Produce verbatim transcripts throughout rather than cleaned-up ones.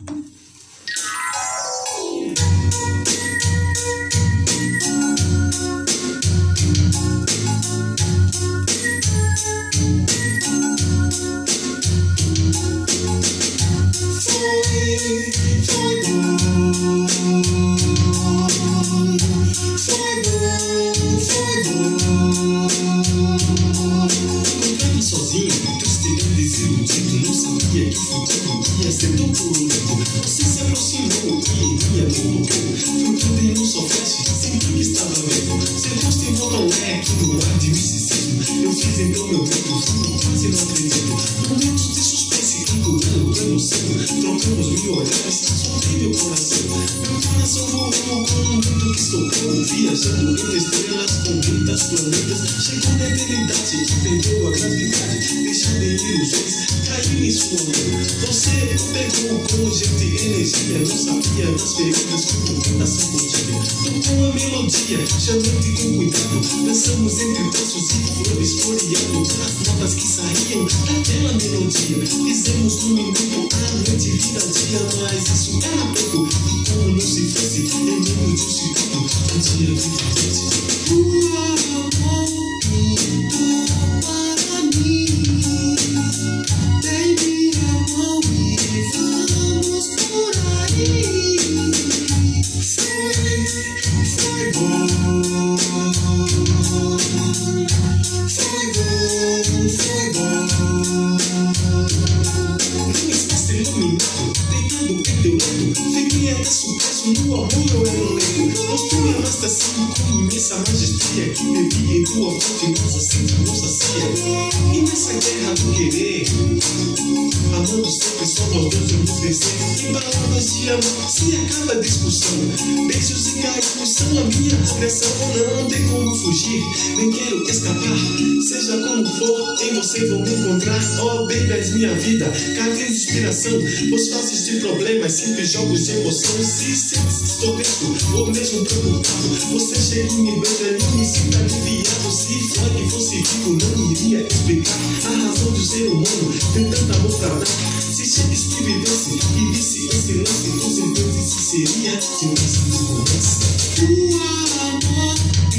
Os faces de problemas, simples jogos de emoção. Se sente estou dentro, ou mesmo preocupado, você chega e me beija e me sinta aliviado. Se for que fosse vivo, não iria explicar a razão de ser humano, tem tanto amor pra dar. Se Shakespeare vivesse e visse esse lance, com certeza isso seria silêncio de conversa. O amor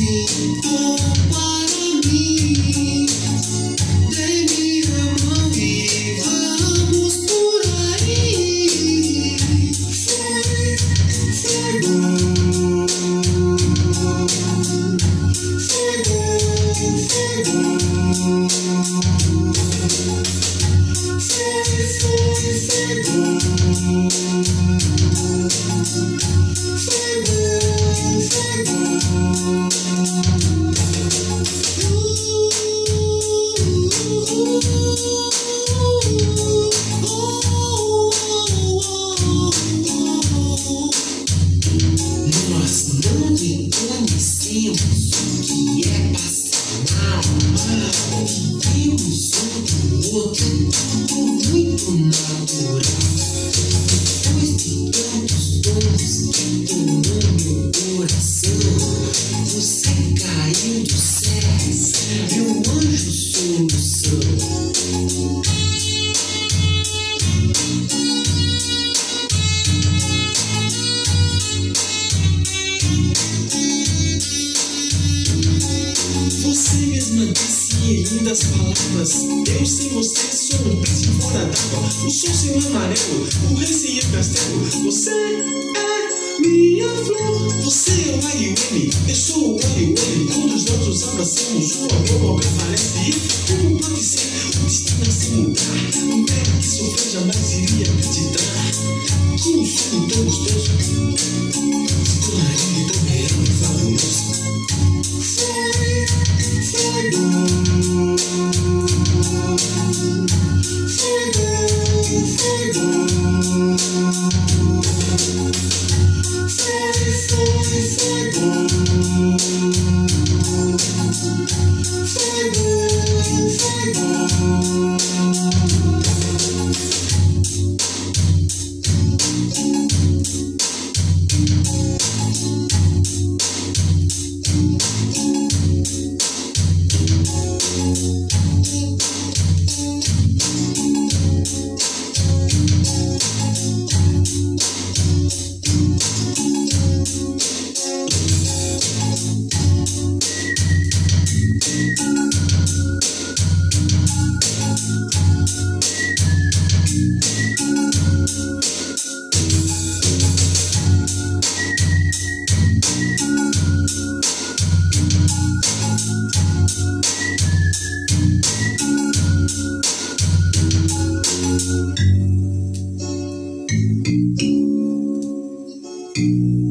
pintou para mim, dei-me a mão e vamos por aí. Foi, foi bom, foi bom, foi bom. Foi, foi, foi bom. Foi bom, foi bom. Nós não reconhecemos o que é passional. Temos um do outro, tudo muito natural. Depois de tantos dons que tomou meu coração, você caiu do céu, meu anjo solução. Você mesma disse em lindas palavras: eu sem você sou um peixe fora d'água. O sol sem o amarelo, o rei sem o castelo. Você é minha flor. Você é o I U M, eu sou o I U M. Quando os nossos abraçamos, o amor logo aparece. E como pode ser o destino a se mudar? Não quero que sofrer, jamais iria acreditar que um sonho tão gostoso se tornaria tão real e fabuloso. Foi, foi bom, foi bom, foi bom. Foi, foi, foi bom. Foi bom, foi bom. Música